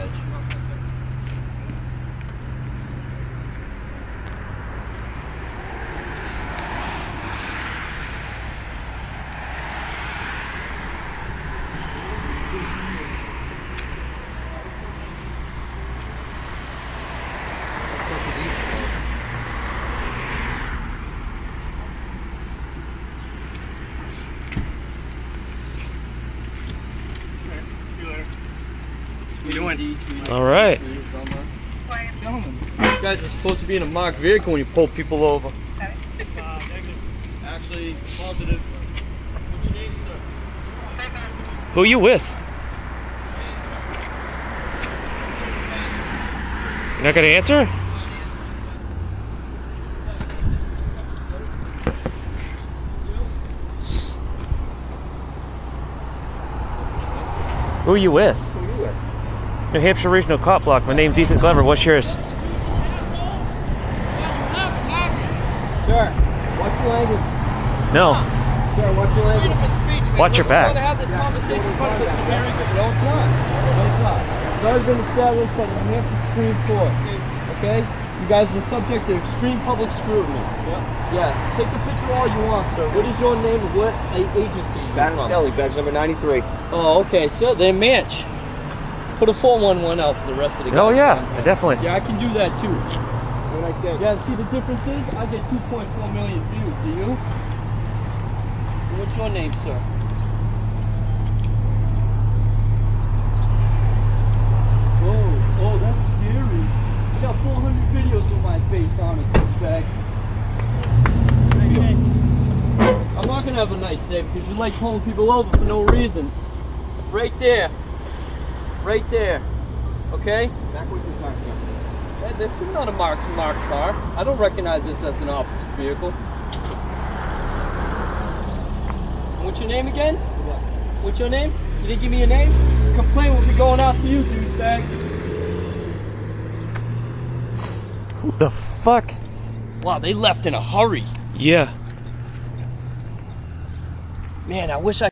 All right. Gentlemen, you guys are supposed to be in a marked vehicle when you pull people over. Actually, positive. What's your name, sir? Who are you with? You're not gonna answer? Who are you with? New Hampshire Regional Cop Block. My name's Ethan Glover. What's yours? Sir, watch your language. No. Sir, watch your language. Watch your back. To have this conversation in front of the Superior Court. No, it's not. No, it's not. It's already been established by the New Hampshire Supreme Court. Okay? You guys are subject to extreme public scrutiny. Yeah. Take the picture all you want, sir. What is your name and what agency you from? Bannistelli, badge number 93. Oh, okay. So they're Manch. Put a 411 out for the rest of the guys. Oh yeah, definitely. Yeah, I can do that too. Have a nice day. Yeah, see the difference is I get 2.4 million views. Do you? What's your name, sir? Oh, that's scary. I got 400 videos with my face on it, douchebag. I'm not gonna have a nice day because you like pulling people over for no reason. Right there. Right there. Okay? Back with your car, sir. This is not a marked car. I don't recognize this as an officer vehicle. What's your name again? What's your name? You didn't give me your name? The complaint will be going out to you, douchebag. Who the fuck? Wow, they left in a hurry. Yeah. Man, I wish I